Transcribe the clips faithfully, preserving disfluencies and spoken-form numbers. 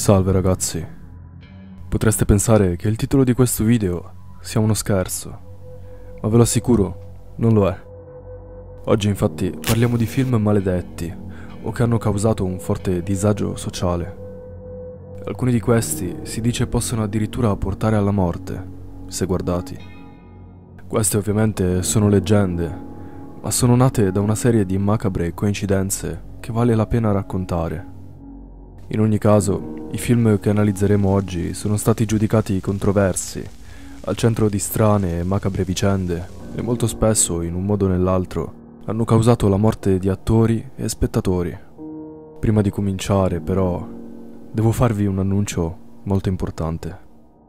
Salve ragazzi, potreste pensare che il titolo di questo video sia uno scherzo, ma ve lo assicuro, non lo è. Oggi infatti parliamo di film maledetti o che hanno causato un forte disagio sociale. Alcuni di questi si dice possono addirittura portare alla morte, se guardati. Queste ovviamente sono leggende, ma sono nate da una serie di macabre coincidenze che vale la pena raccontare. In ogni caso, i film che analizzeremo oggi sono stati giudicati controversi, al centro di strane e macabre vicende, e molto spesso, in un modo o nell'altro, hanno causato la morte di attori e spettatori. Prima di cominciare, però, devo farvi un annuncio molto importante.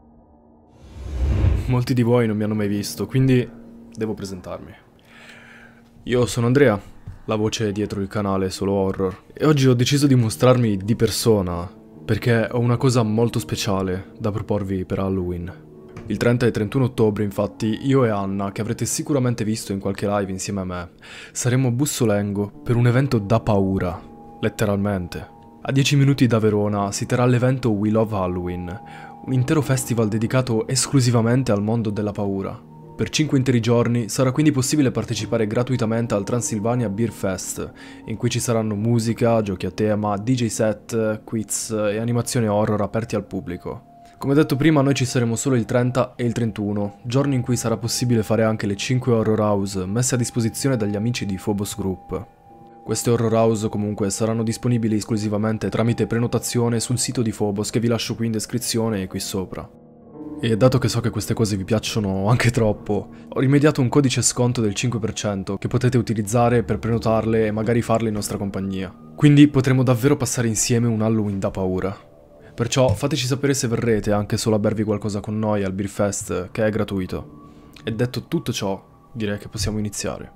Molti di voi non mi hanno mai visto, quindi devo presentarmi. Io sono Andrea, la voce dietro il canale Solo Horror, e oggi ho deciso di mostrarmi di persona perché ho una cosa molto speciale da proporvi per Halloween. Il trenta e trentuno ottobre, infatti, io e Anna, che avrete sicuramente visto in qualche live insieme a me, saremo a Bussolengo per un evento da paura, letteralmente. A dieci minuti da Verona si terrà l'evento We Love Halloween, un intero festival dedicato esclusivamente al mondo della paura. Per cinque interi giorni sarà quindi possibile partecipare gratuitamente al Transilvania Beer Fest, in cui ci saranno musica, giochi a tema, D J set, quiz e animazioni horror aperti al pubblico. Come detto prima, noi ci saremo solo il trenta e il trentuno, giorni in cui sarà possibile fare anche le cinque horror house messe a disposizione dagli amici di Phobos Group. Queste horror house comunque saranno disponibili esclusivamente tramite prenotazione sul sito di Phobos, che vi lascio qui in descrizione e qui sopra. E dato che so che queste cose vi piacciono anche troppo, ho rimediato un codice sconto del cinque per cento che potete utilizzare per prenotarle e magari farle in nostra compagnia. Quindi potremo davvero passare insieme un Halloween da paura. Perciò fateci sapere se verrete anche solo a bervi qualcosa con noi al Beer Fest, che è gratuito. E detto tutto ciò, direi che possiamo iniziare.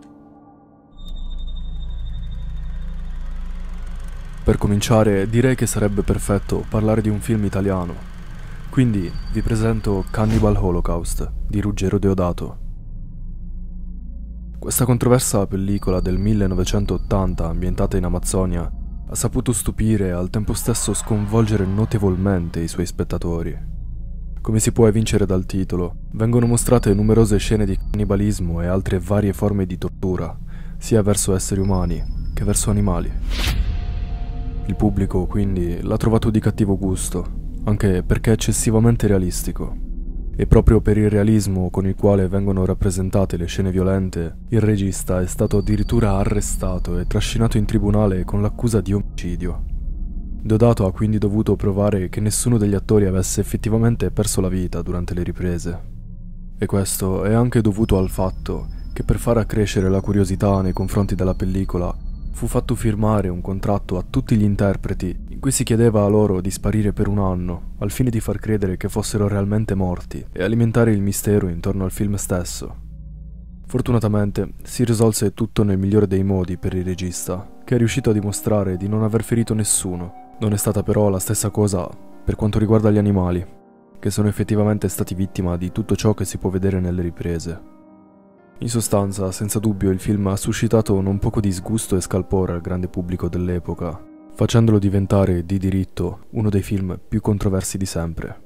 Per cominciare, direi che sarebbe perfetto parlare di un film italiano. Quindi vi presento Cannibal Holocaust di Ruggero Deodato. Questa controversa pellicola del millenovecentottanta ambientata in Amazzonia ha saputo stupire e al tempo stesso sconvolgere notevolmente i suoi spettatori. Come si può evincere dal titolo, vengono mostrate numerose scene di cannibalismo e altre varie forme di tortura, sia verso esseri umani che verso animali. Il pubblico quindi l'ha trovato di cattivo gusto, anche perché è eccessivamente realistico. E proprio per il realismo con il quale vengono rappresentate le scene violente, il regista è stato addirittura arrestato e trascinato in tribunale con l'accusa di omicidio. Deodato ha quindi dovuto provare che nessuno degli attori avesse effettivamente perso la vita durante le riprese. E questo è anche dovuto al fatto che per far accrescere la curiosità nei confronti della pellicola fu fatto firmare un contratto a tutti gli interpreti in cui si chiedeva a loro di sparire per un anno, al fine di far credere che fossero realmente morti e alimentare il mistero intorno al film stesso. Fortunatamente si risolse tutto nel migliore dei modi per il regista, che è riuscito a dimostrare di non aver ferito nessuno. Non è stata però la stessa cosa per quanto riguarda gli animali, che sono effettivamente stati vittima di tutto ciò che si può vedere nelle riprese. In sostanza, senza dubbio, il film ha suscitato non poco disgusto e scalpore al grande pubblico dell'epoca, facendolo diventare di diritto uno dei film più controversi di sempre.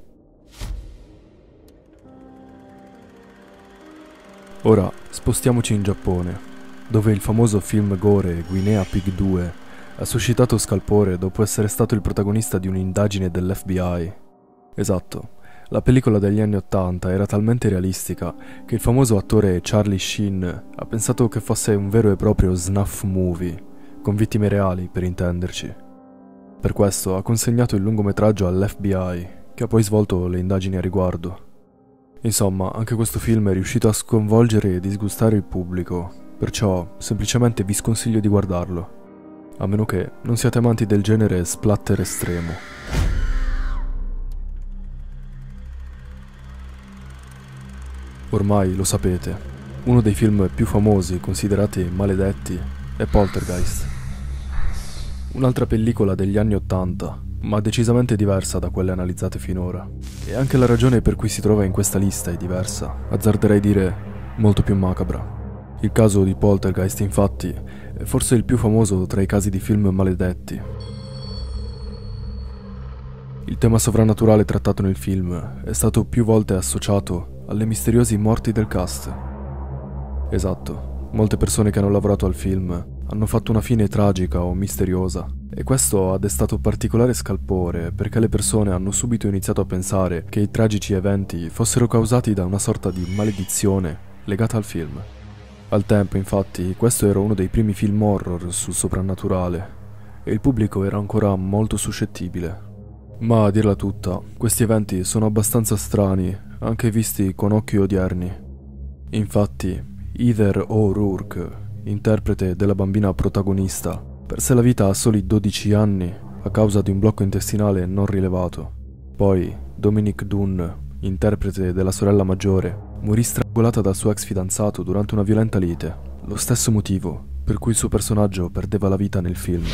Ora spostiamoci in Giappone, dove il famoso film gore Guinea Pig due ha suscitato scalpore dopo essere stato il protagonista di un'indagine dell'F B I. Esatto. La pellicola degli anni ottanta era talmente realistica che il famoso attore Charlie Sheen ha pensato che fosse un vero e proprio snuff movie, con vittime reali per intenderci. Per questo ha consegnato il lungometraggio all'F B I, che ha poi svolto le indagini a riguardo. Insomma, anche questo film è riuscito a sconvolgere e disgustare il pubblico, perciò semplicemente vi sconsiglio di guardarlo, a meno che non siate amanti del genere splatter estremo. Ormai lo sapete, uno dei film più famosi considerati maledetti è Poltergeist. Un'altra pellicola degli anni ottanta, ma decisamente diversa da quelle analizzate finora. E anche la ragione per cui si trova in questa lista è diversa, azzarderei dire molto più macabra. Il caso di Poltergeist, infatti, è forse il più famoso tra i casi di film maledetti. Il tema sovrannaturale trattato nel film è stato più volte associato alle misteriose morti del cast. Esatto, molte persone che hanno lavorato al film hanno fatto una fine tragica o misteriosa, e questo ha destato particolare scalpore perché le persone hanno subito iniziato a pensare che i tragici eventi fossero causati da una sorta di maledizione legata al film. Al tempo, infatti, questo era uno dei primi film horror sul soprannaturale e il pubblico era ancora molto suscettibile. Ma a dirla tutta, questi eventi sono abbastanza strani, anche visti con occhi odierni. Infatti, Heather O'Rourke, interprete della bambina protagonista, perse la vita a soli dodici anni a causa di un blocco intestinale non rilevato. Poi, Dominic Dunne, interprete della sorella maggiore, morì strangolata dal suo ex fidanzato durante una violenta lite, lo stesso motivo per cui il suo personaggio perdeva la vita nel film.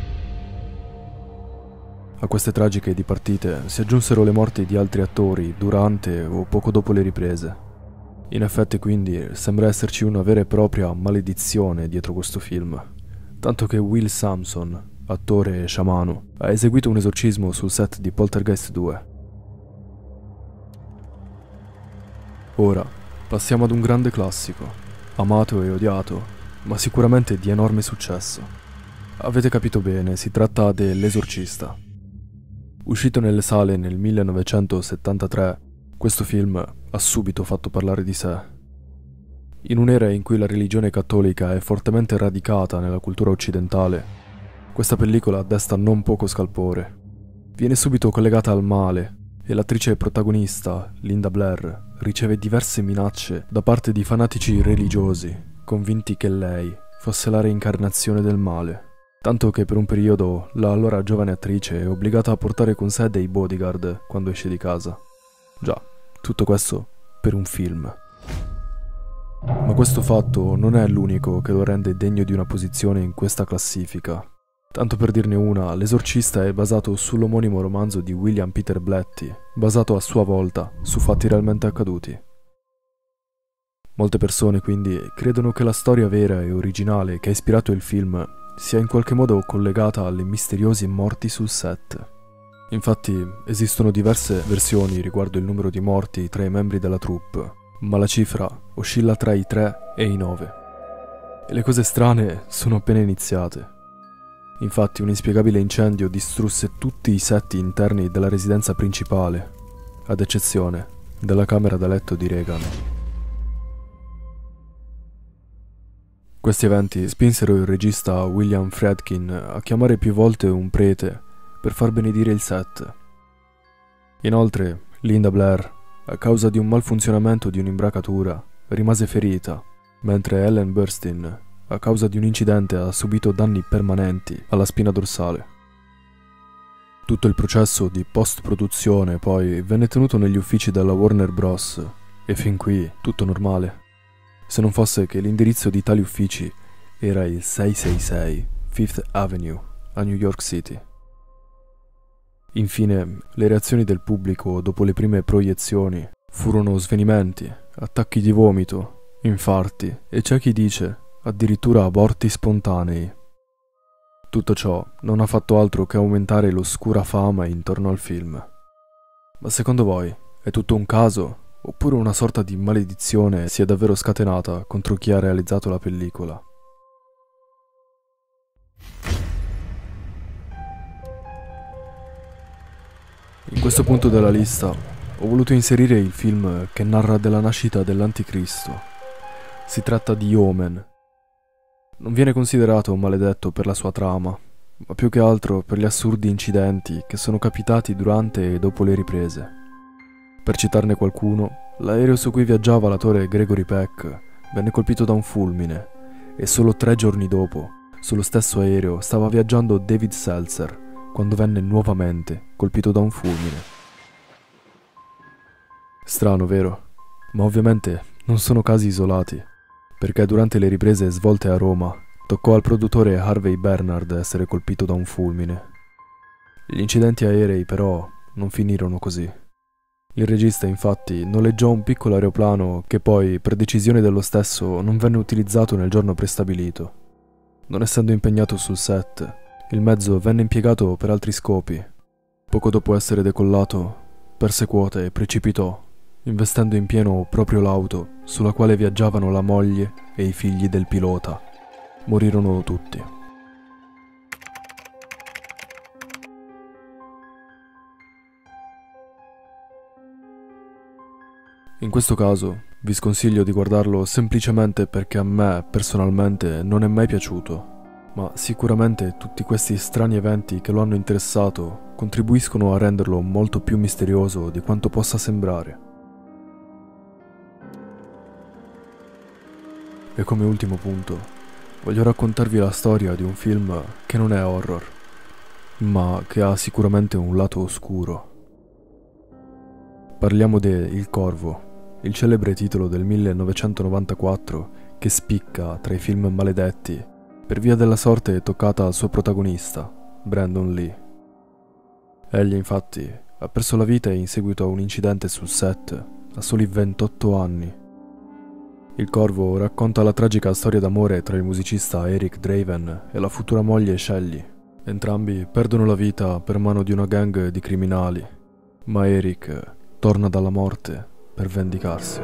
A queste tragiche dipartite si aggiunsero le morti di altri attori durante o poco dopo le riprese. In effetti, quindi, sembra esserci una vera e propria maledizione dietro questo film, tanto che Will Sampson, attore e sciamano, ha eseguito un esorcismo sul set di Poltergeist due. Ora, passiamo ad un grande classico, amato e odiato, ma sicuramente di enorme successo. Avete capito bene, si tratta de L'Esorcista. Uscito nelle sale nel millenovecentosettantatré, questo film ha subito fatto parlare di sé. In un'era in cui la religione cattolica è fortemente radicata nella cultura occidentale, questa pellicola desta non poco scalpore. Viene subito collegata al male e l'attrice protagonista, Linda Blair, riceve diverse minacce da parte di fanatici religiosi, convinti che lei fosse la reincarnazione del male. Tanto che per un periodo la allora giovane attrice è obbligata a portare con sé dei bodyguard quando esce di casa. Già, tutto questo per un film. Ma questo fatto non è l'unico che lo rende degno di una posizione in questa classifica. Tanto per dirne una, L'Esorcista è basato sull'omonimo romanzo di William Peter Blatty, basato a sua volta su fatti realmente accaduti. Molte persone quindi credono che la storia vera e originale che ha ispirato il film sia in qualche modo collegata alle misteriose morti sul set. Infatti esistono diverse versioni riguardo il numero di morti tra i membri della troupe, ma la cifra oscilla tra i tre e i nove. E le cose strane sono appena iniziate. Infatti un inspiegabile incendio distrusse tutti i set interni della residenza principale, ad eccezione della camera da letto di Regan. Questi eventi spinsero il regista William Friedkin a chiamare più volte un prete per far benedire il set. Inoltre, Linda Blair, a causa di un malfunzionamento di un'imbracatura, rimase ferita, mentre Ellen Burstyn, a causa di un incidente, ha subito danni permanenti alla spina dorsale. Tutto il processo di post-produzione poi venne tenuto negli uffici della Warner Bros. E fin qui tutto normale. Se non fosse che l'indirizzo di tali uffici era il seicentosessantasei Fifth Avenue a New York City. Infine, le reazioni del pubblico dopo le prime proiezioni furono svenimenti, attacchi di vomito, infarti e c'è chi dice addirittura aborti spontanei. Tutto ciò non ha fatto altro che aumentare l'oscura fama intorno al film. Ma secondo voi è tutto un caso? Oppure una sorta di maledizione si è davvero scatenata contro chi ha realizzato la pellicola? In questo punto della lista ho voluto inserire il film che narra della nascita dell'Anticristo. Si tratta di Omen. Non viene considerato un maledetto per la sua trama, ma più che altro per gli assurdi incidenti che sono capitati durante e dopo le riprese. Per citarne qualcuno, l'aereo su cui viaggiava l'attore Gregory Peck venne colpito da un fulmine e solo tre giorni dopo, sullo stesso aereo stava viaggiando David Seltzer quando venne nuovamente colpito da un fulmine. Strano, vero? Ma ovviamente non sono casi isolati, perché durante le riprese svolte a Roma toccò al produttore Harvey Bernhard essere colpito da un fulmine. Gli incidenti aerei però non finirono così. Il regista infatti noleggiò un piccolo aeroplano che poi, per decisione dello stesso, non venne utilizzato nel giorno prestabilito. Non essendo impegnato sul set, il mezzo venne impiegato per altri scopi. Poco dopo essere decollato, perse quota e precipitò, investendo in pieno proprio l'auto sulla quale viaggiavano la moglie e i figli del pilota. Morirono tutti. In questo caso vi sconsiglio di guardarlo semplicemente perché a me personalmente non è mai piaciuto, ma sicuramente tutti questi strani eventi che lo hanno interessato contribuiscono a renderlo molto più misterioso di quanto possa sembrare. E come ultimo punto, voglio raccontarvi la storia di un film che non è horror, ma che ha sicuramente un lato oscuro. Parliamo de Il Corvo, il celebre titolo del millenovecentonovantaquattro che spicca tra i film maledetti per via della sorte toccata al suo protagonista, Brandon Lee. Egli infatti ha perso la vita in seguito a un incidente sul set a soli ventotto anni. Il Corvo racconta la tragica storia d'amore tra il musicista Eric Draven e la futura moglie Shelley. Entrambi perdono la vita per mano di una gang di criminali, ma Eric torna dalla morte per vendicarsi.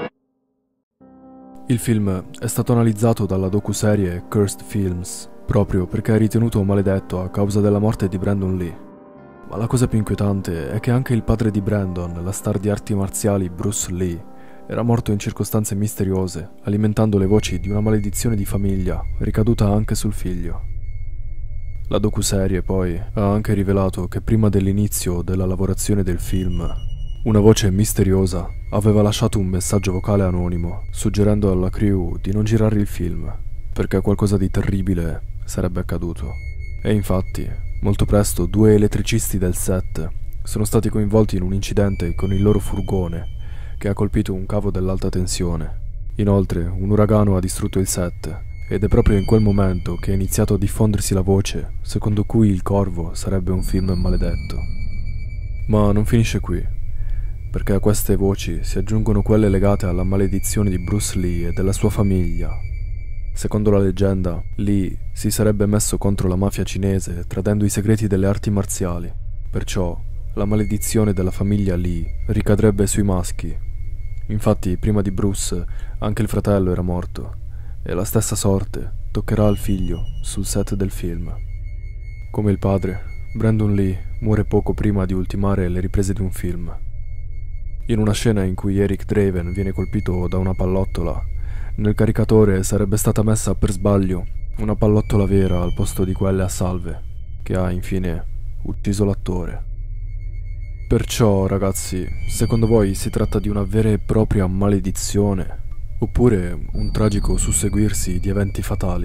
Il film è stato analizzato dalla docuserie Cursed Films proprio perché è ritenuto maledetto a causa della morte di Brandon Lee. Ma la cosa più inquietante è che anche il padre di Brandon, la star di arti marziali Bruce Lee, era morto in circostanze misteriose, alimentando le voci di una maledizione di famiglia ricaduta anche sul figlio. La docuserie poi ha anche rivelato che prima dell'inizio della lavorazione del film, una voce misteriosa aveva lasciato un messaggio vocale anonimo, suggerendo alla crew di non girare il film, perché qualcosa di terribile sarebbe accaduto. E infatti, molto presto due elettricisti del set sono stati coinvolti in un incidente con il loro furgone, che ha colpito un cavo dell'alta tensione. Inoltre, un uragano ha distrutto il set, ed è proprio in quel momento che è iniziato a diffondersi la voce, secondo cui Il Corvo sarebbe un film maledetto. Ma non finisce qui, perché a queste voci si aggiungono quelle legate alla maledizione di Bruce Lee e della sua famiglia. Secondo la leggenda, Lee si sarebbe messo contro la mafia cinese tradendo i segreti delle arti marziali, perciò la maledizione della famiglia Lee ricadrebbe sui maschi. Infatti, prima di Bruce, anche il fratello era morto, e la stessa sorte toccherà al figlio sul set del film. Come il padre, Brandon Lee muore poco prima di ultimare le riprese di un film. In una scena in cui Eric Draven viene colpito da una pallottola, nel caricatore sarebbe stata messa per sbaglio una pallottola vera al posto di quelle a salve, che ha infine ucciso l'attore. Perciò, ragazzi, secondo voi si tratta di una vera e propria maledizione, oppure un tragico susseguirsi di eventi fatali?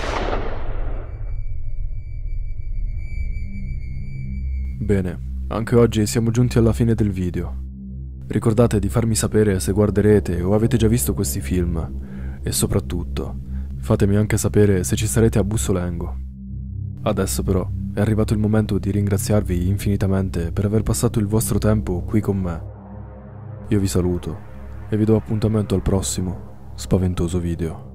Bene, anche oggi siamo giunti alla fine del video. Ricordate di farmi sapere se guarderete o avete già visto questi film, e soprattutto, fatemi anche sapere se ci sarete a Bussolengo. Adesso però è arrivato il momento di ringraziarvi infinitamente per aver passato il vostro tempo qui con me. Io vi saluto e vi do appuntamento al prossimo spaventoso video.